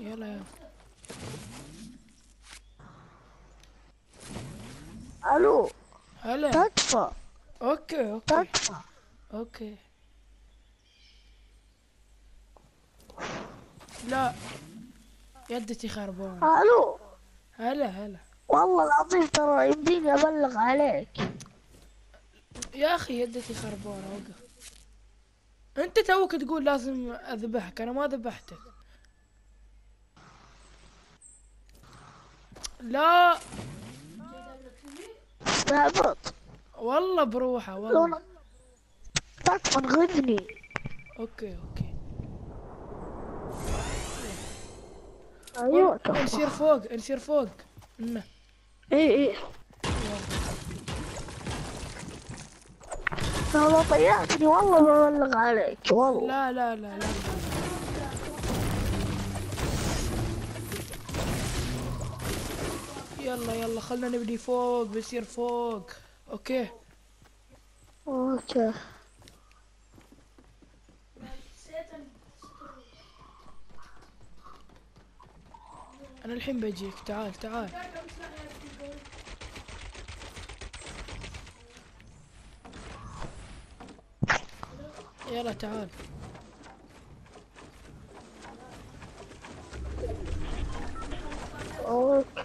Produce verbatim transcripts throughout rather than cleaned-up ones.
يلا يلا. الو. هلا. تكفى. اوكي اوكي تكفى. اوكي. لا، يدتي خربانة. الو. هلا هلا. والله العظيم ترى يمديني ابلغ عليك. يا اخي يدتي خربانة، وقف. انت توك تقول لازم اذبحك، انا ما ذبحتك. لا استعبط. والله بروحه لو والله. ن- تكفى انقذني. اوكي اوكي. ايوه نسير تكفى. فوق نسير فوق. انه اي اي. يلا. لو طيحتني والله ببلغ عليك والله. لا لا لا لا. يلا يلا خلنا نبني فوق، بنسير فوق. اوكي. اوكي. انا الحين بجيك، تعال تعال. يلا تعال. اوكي.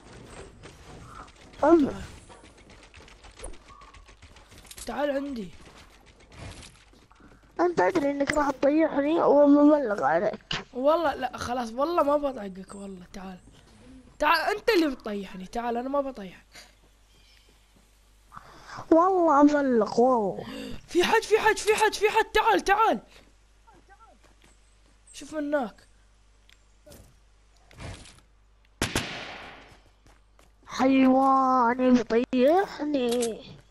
أم. تعال تعال عندي. انت ادري انك راح تطيحني وببلغ عليك. والله لا خلاص، والله ما بطقك والله. تعال تعال، انت اللي بتطيحني. تعال، انا ما بطيحك. والله ابلغ والله. في حد في حد في حد في حد. تعال تعال. شوف هناك. حيواني بيطيحني.